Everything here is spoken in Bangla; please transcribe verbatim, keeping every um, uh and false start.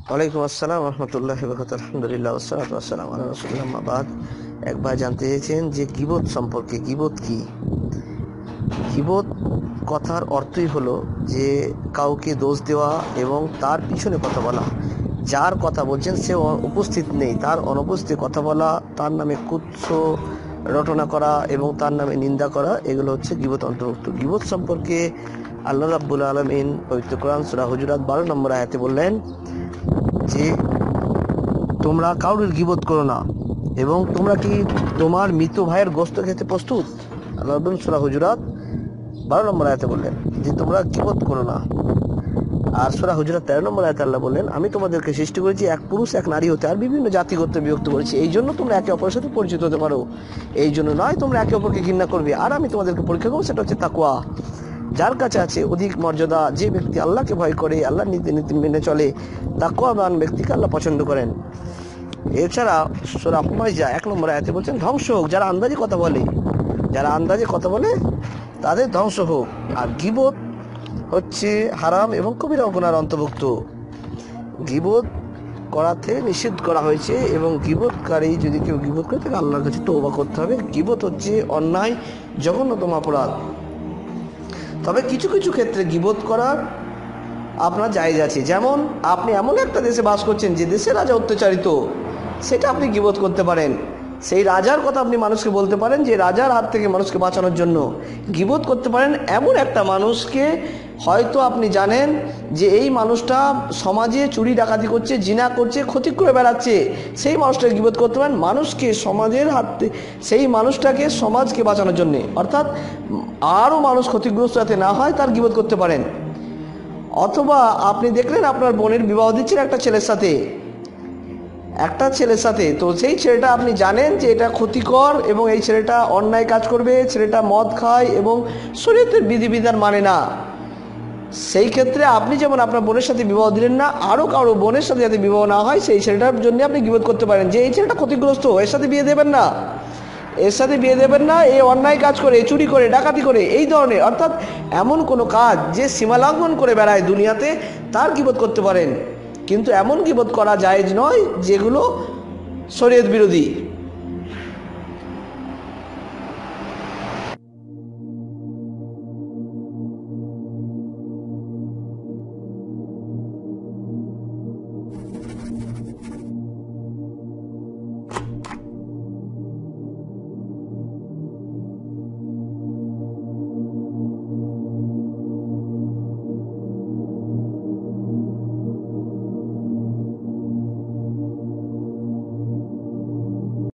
ওয়ালাইকুম আসসালাম রহমতুল্লাহ বরকাত। আলহামদুলিল্লাহ ওয়াসসালাতু ওয়াসসালামু আলা রাসূলিল্লাহ, আম্মা বাদ। এক ভাই জানতে চেয়েছেন যে গীবত সম্পর্কে। গীবত কি? গীবত কথার অর্থই হলো যে কাউকে দোষ দেওয়া এবং তার পিছনে কথা বলা। যার কথা বলছেন সে উপস্থিত নেই, তার অনুপস্থিত কথা বলা, তার নামে কুৎস রটনা করা এবং তার নামে নিন্দা করা, এগুলো হচ্ছে গীবত অন্তর্ভুক্ত। গীবত সম্পর্কে আল্লাহ রাব্বুল আলামিন পবিত্র কোরআন সূরা হুজুরাত বারো নম্বর আয়াতে বললেন যে তোমরা কাউরির গীবত করো না এবং তোমরা কি তোমার মৃত ভাইয়ের গোশত খেতে প্রস্তুত? আল্লাহ সূরা হুজুরাত বারো নম্বর আয়াতে বললেন যে তোমরা গীবত করো না। আর সূরা হুজুরাত তেরো নম্বর আয়াতে আল্লাহ বললেন আমি তোমাদেরকে সৃষ্টি করেছি এক পুরুষ এক নারী হতে, আর বিভিন্ন জাতিগত বিভক্ত করেছি, এই জন্য তোমরা একে অপরের সাথে পরিচিত হতে পারো। এই জন্য নয় তোমরা একে অপরকে ঘৃণা করবে, আর আমি তোমাদেরকে পরীক্ষা করবো, সেটা হচ্ছে তাকওয়া। যার কাছে আছে অধিক মর্যাদা, যে ব্যক্তি আল্লাহকে ভয় করে, আল্লাহর নীতি নীতি মেনে চলে, তাকওয়াবান ব্যক্তিকে আল্লাহ পছন্দ করেন। এছাড়া সূরা মাইজা এক নম্বর আয়াতে বলছেন ধ্বংস হোক যারা আন্দাজে কথা বলে, যারা আন্দাজে কথা বলে তাদের ধ্বংস হোক। আর গীবত হচ্ছে হারাম এবং কবিরা গুনার অন্তর্ভুক্ত। গীবত করাতে নিষেধ করা হয়েছে এবং গীবতকারী যদি কেউ গীবত করে তাকে আল্লাহর কাছে তওবা করতে হবে। গীবত হচ্ছে অন্যায় জঘন্যতম অপরাধ। তবে কিছু কিছু ক্ষেত্রে গীবত করার আপনার জায়েজ আছে। যেমন আপনি এমন একটা দেশে বাস করছেন যে দেশে রাজা অত্যাচারিত, সেটা আপনি গীবত করতে পারেন। সেই রাজার কথা আপনি মানুষকে বলতে পারেন যে রাজার হাত থেকে মানুষকে বাঁচানোর জন্য গীবত করতে পারেন। এমন একটা মানুষকে হয়তো আপনি জানেন যে এই মানুষটা সমাজে চুরি ডাকাতি করছে, জিনা করছে, ক্ষতি করে বেড়াচ্ছে, সেই মানুষটাকে গীবত করতে পারেন মানুষকে সমাজের হাত থেকে, সেই মানুষটাকে সমাজকে বাঁচানোর জন্যে, অর্থাৎ আরও মানুষ ক্ষতিগ্রস্ত যাতে না হয় তার গীবত করতে পারেন। অথবা আপনি দেখলেন আপনার বোনের বিবাহ দিচ্ছেন একটা ছেলের সাথে, একটা ছেলের সাথে, তো সেই ছেলেটা আপনি জানেন যে এটা ক্ষতিকর এবং এই ছেলেটা অন্যায় কাজ করবে, ছেলেটা মদ খায় এবং শরীয়তের বিধিবিধান মানে না। সেই ক্ষেত্রে আপনি যেমন আপনার বোনের সাথে বিবাহ দিলেন না, আরও কারো বোনের সাথে যাতে বিবাহ না হয় সেই ছেলেটার জন্য আপনি গীবত করতে পারেন যে এই ছেলেটা ক্ষতিগ্রস্ত, এর সাথে বিয়ে দেবেন না, এর সাথে বিয়ে দেবেন না, এই অন্যায় কাজ করে, চুরি করে, ডাকাতি করে, এই ধরনের, অর্থাৎ এমন কোনো কাজ যে সীমালঙ্ঘন করে বেড়ায় দুনিয়াতে, তার গীবত করতে পারেন। কিন্তু এমন গীবত করা জায়েজ নয় যেগুলো শরীয়ত বিরোধী।